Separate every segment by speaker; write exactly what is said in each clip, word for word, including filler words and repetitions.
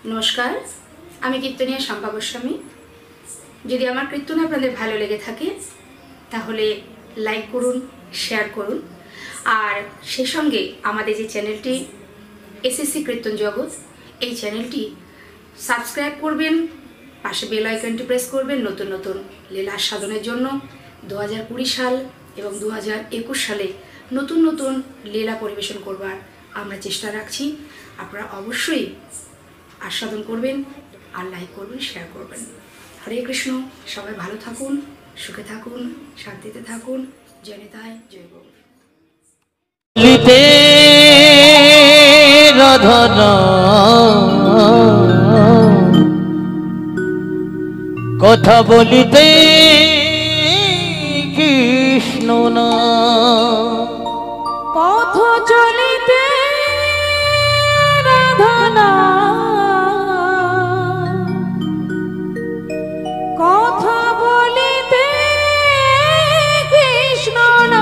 Speaker 1: নমস্কার, আমি কীর্তনিয়া শম্পা গোস্বামী। যদি আমার কীর্তন আপনাদের ভালো লেগে থাকে তাহলে লাইক করুন, শেয়ার করুন, আর সেই সঙ্গে আমাদের যে চ্যানেলটি এসএসসি কীর্তন জগৎ, এই চ্যানেলটি সাবস্ক্রাইব করবেন, পাশে বেল আইকনটি প্রেস করবেন নতুন নতুন লীলা আস্বাদনের জন্য। দু হাজার কুড়ি সাল এবং দু হাজার একুশ সালে নতুন নতুন লীলা পরিবেশন করবার আমরা চেষ্টা রাখছি। আপনারা অবশ্যই আস্বাদন করবেন আর লাইক করবেন, শেয়ার করবেন। হরে কৃষ্ণ। সবাই ভালো থাকুন, সুখে থাকুন, শান্তিতে থাকুন। জয় নিতাই, জয় গৌর।
Speaker 2: কথা বলিতে কৃষ্ণ না,
Speaker 3: পথ চলিতে রাধনা, কথা বলিতে কৃষ্ণ না।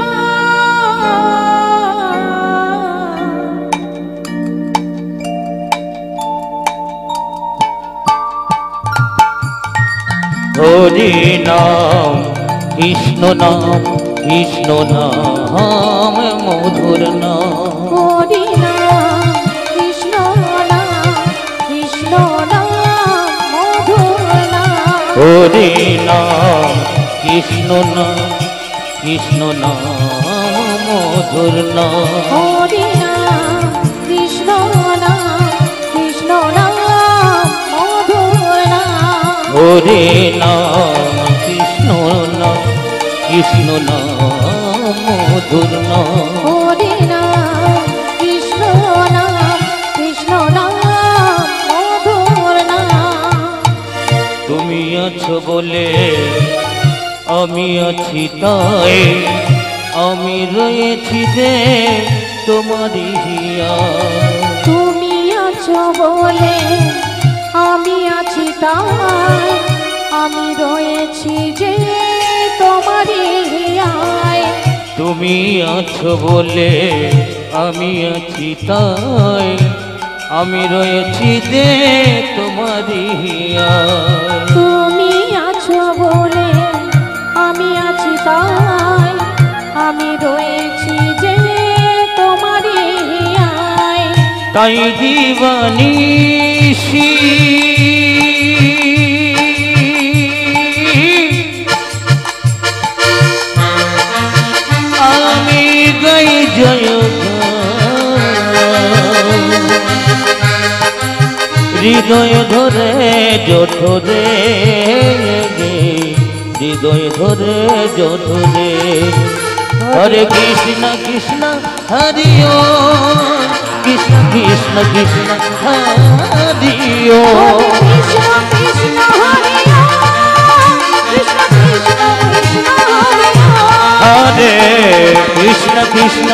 Speaker 2: হরি নাম কৃষ্ণ নাম, কৃষ্ণ নাম মধুর নাম।
Speaker 3: হরি নাম কৃষ্ণ নাম, কৃষ্ণ নাম মধুর নাম।
Speaker 2: হরি নাম কৃষ্ণ নাম, কৃষ্ণ নাম মধুর নাম।
Speaker 3: হরি নাম কৃষ্ণ নাম, কৃষ্ণ নাম মধুর নাম।
Speaker 2: হরি নাম কৃষ্ণ নাম, কৃষ্ণ নাম মধুর নাম।
Speaker 3: হরি নাম কৃষ্ণ নাম, কৃষ্ণ নাম মধুর নাম।
Speaker 2: তুমি আছো বলে আমি আছি, তাই আমি রয়েছি যে তোমারই হিয়া।
Speaker 3: তুমি আছো বলে আমি আছি, তাই আমি রয়েছি যে তোমারই হিয়ায়।
Speaker 2: তুমি আছো বলে আমি আছি, তাই আমি রয়েছি যে তোমারই হিয়া।
Speaker 3: তুমি আছো বলে আমি আছি, তাই আমি রয়েছি যে তোমারই হিয়ায়।
Speaker 2: তাই দিবানিশি আমি গাই জয় হৃদয় ধরে জঠরে, হৃদয় ধরে জঠরে। হরে কৃষ্ণ কৃষ্ণ হরি ওম, কৃষ্ণ কৃষ্ণ কৃষ্ণ হরি ওম।
Speaker 3: কৃষ্ণ কৃষ্ণ হরি ওম, কৃষ্ণ কৃষ্ণ কৃষ্ণ হরি ওম।
Speaker 2: হরে কৃষ্ণ কৃষ্ণ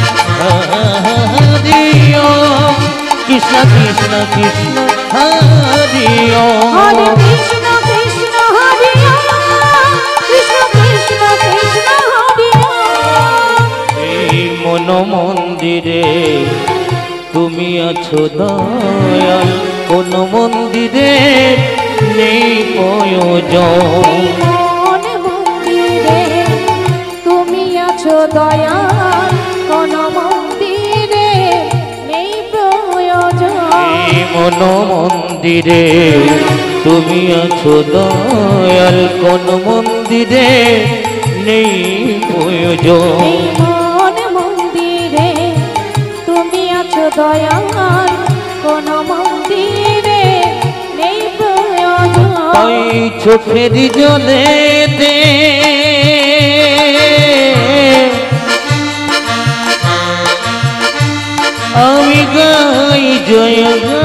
Speaker 2: হরি ওম, কৃষ্ণ কৃষ্ণ কৃষ্ণ হরি ওম।
Speaker 3: হরে কৃষ্ণ কৃষ্ণ হরি ওম, কৃষ্ণ কৃষ্ণ কৃষ্ণ হরি ওম।
Speaker 2: এই মন মন্দিরে তুমি আছো দয়াল, কোন মন্দিরে নেই প্রয়োজন।
Speaker 3: মন মন্দিরে তুমি আছো দয়াল, কোন মন্দিরে নেই প্রয়োজন।
Speaker 2: এই মন মন্দিরে তুমি আছো দয়াল, কোন মন্দিরে নেই প্রয়োজন।
Speaker 3: এই মন মন্দিরে তুমি আছো দয়াল, কোন মন্দিরে নেই প্রয়োজন।
Speaker 2: তাই চোখের জলে দে আমি গাই জয়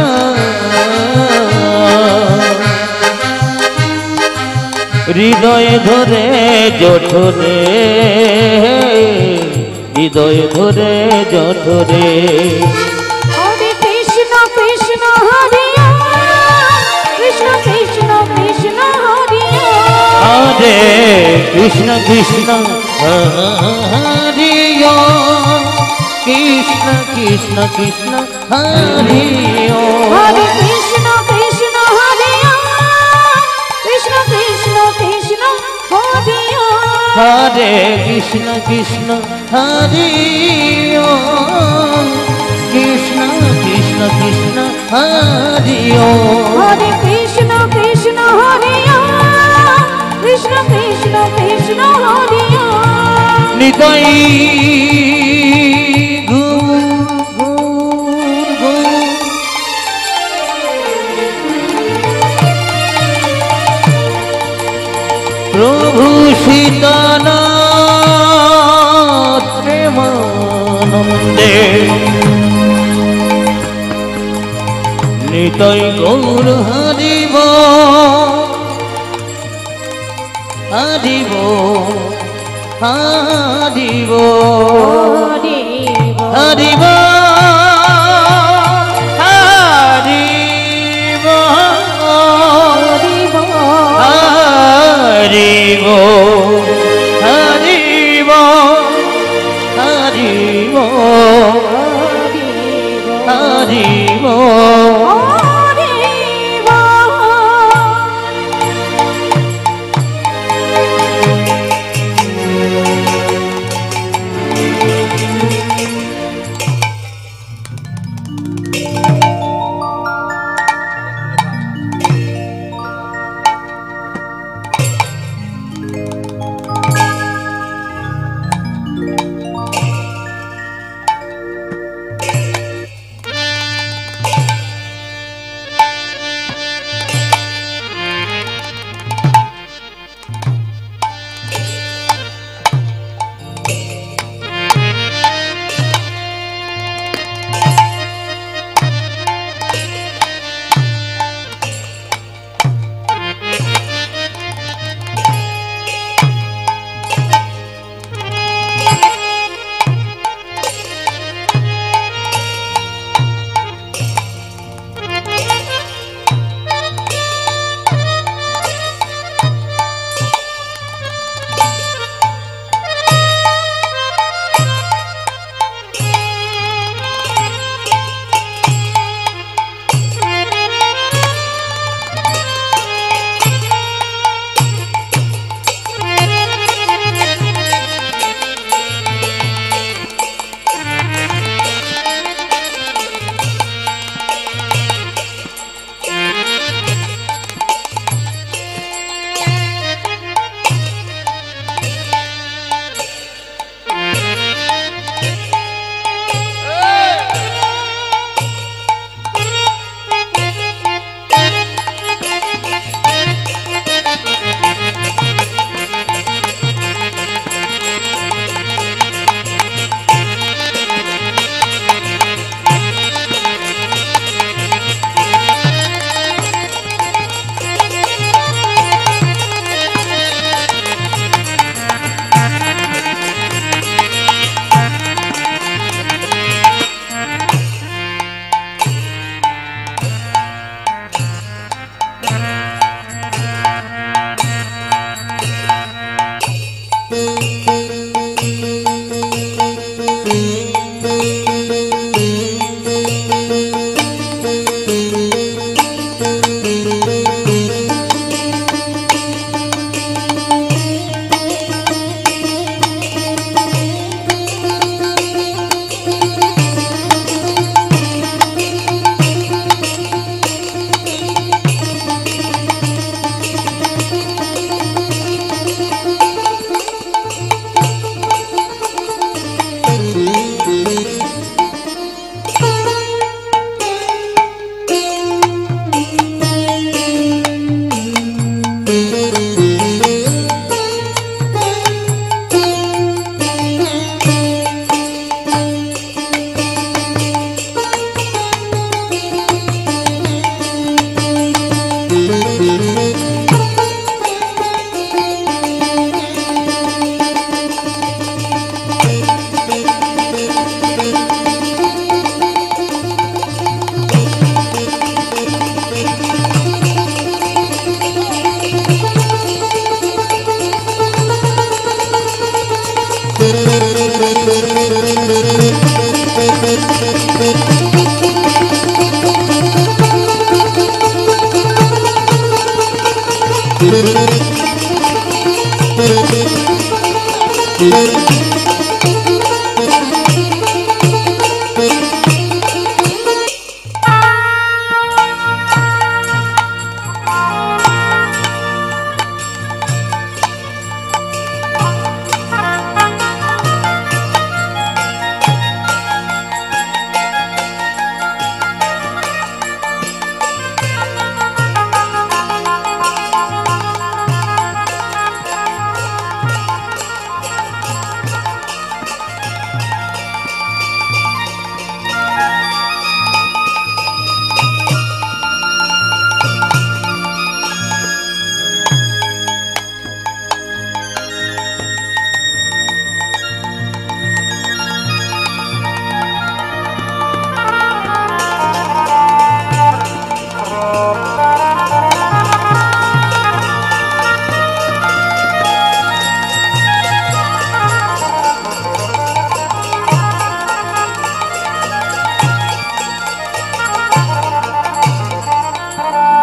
Speaker 2: হৃদয় ধরে জঠরে, হৃদয় ধরে জঠরে।
Speaker 3: হরে কৃষ্ণ কৃষ্ণ হরি ওম, কৃষ্ণ কৃষ্ণ কৃষ্ণ হরি ওম।
Speaker 2: হরে কৃষ্ণ কৃষ্ণ হরি ওম, কৃষ্ণ কৃষ্ণ কৃষ্ণ হরি ওম।
Speaker 3: হরে কৃষ্ণ কৃষ্ণ
Speaker 2: কৃষ্ণ কৃষ্ণ হরি ওম কৃষ্ণ কৃষ্ণ কৃষ্ণ হরি ওম
Speaker 3: হরে কৃষ্ণ কৃষ্ণ হরে রাম কৃষ্ণ কৃষ্ণ কৃষ্ণ হরে রাম
Speaker 2: নিতাই গৌর গৌর গৌর প্রভু সীতানাথ প্রেমানন্দে নিতাই গৌর হরিব হরিব হরিব হরিব হরিব হরিব হরিব হরিব হরিব হরিব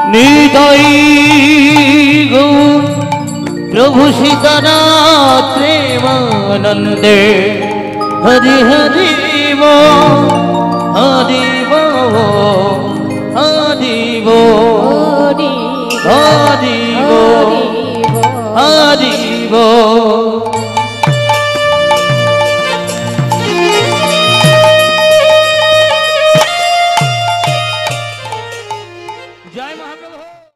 Speaker 2: নিতাই গৌর প্রভু সীতানাথ প্রেমানন্দে হরি হরি বল হরি বল হরি বল হরি বল হরি বল